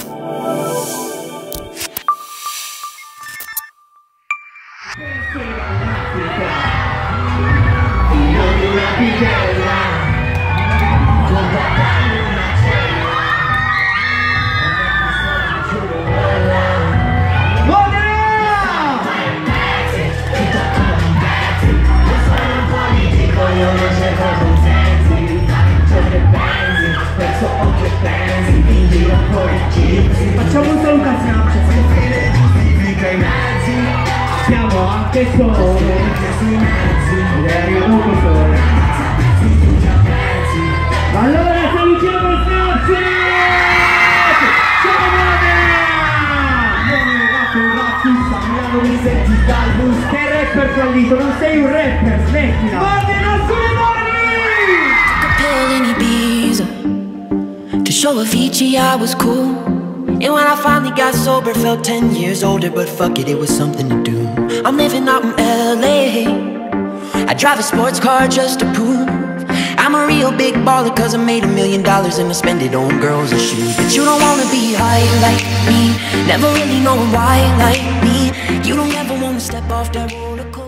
Facciamo un saluto a Snapchat. Siamo anche soli. Arriviamo soli. Allora salutiamo Snapchat! Ciao Modena! Che rapper fallito, non sei un rapper, smettila! Modena sulle mani! To show Avicii I was cool. And when I finally got sober, felt 10 years older. But fuck it, it was something to do. I'm living out in LA. I drive a sports car just to prove I'm a real big baller, cause I made $1 million and I spend it on girls and shoes. But you don't wanna be high like me, never really knowing why like me. You don't ever wanna step off that roller coaster.